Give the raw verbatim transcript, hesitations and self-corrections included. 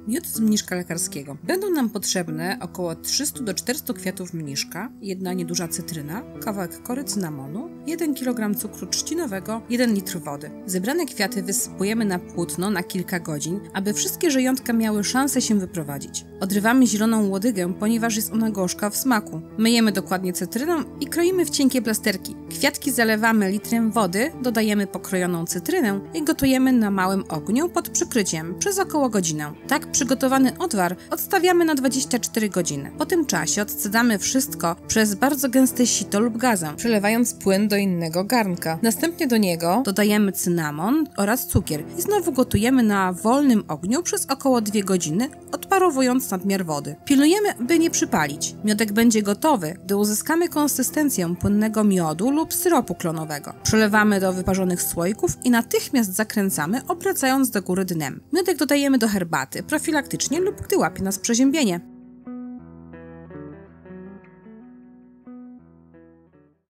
Miód z mniszka lekarskiego. Będą nam potrzebne około trzysta do czterystu kwiatów mniszka, jedna nieduża cytryna, kawałek kory cynamonu, jeden kilogram cukru trzcinowego, jeden litr wody. Zebrane kwiaty wysypujemy na płótno na kilka godzin, aby wszystkie żyjątka miały szansę się wyprowadzić. Odrywamy zieloną łodygę, ponieważ jest ona gorzka w smaku. Myjemy dokładnie cytryną i kroimy w cienkie plasterki. Kwiatki zalewamy litrem wody, dodajemy pokrojoną cytrynę i gotujemy na małym ogniu pod przykryciem przez około godzinę. Tak przygotowany odwar odstawiamy na dwadzieścia cztery godziny. Po tym czasie odcedzamy wszystko przez bardzo gęste sito lub gazę, przelewając płyn do innego garnka. Następnie do niego dodajemy cynamon oraz cukier i znowu gotujemy na wolnym ogniu przez około dwie godziny, odparowując nadmiar wody. Pilnujemy, by nie przypalić. Miodek będzie gotowy, gdy uzyskamy konsystencję płynnego miodu lub syropu klonowego. Przelewamy do wyparzonych słoików i natychmiast zakręcamy, obracając do góry dnem. Miodek dodajemy do herbaty, profilaktycznie lub gdy łapie nas przeziębienie.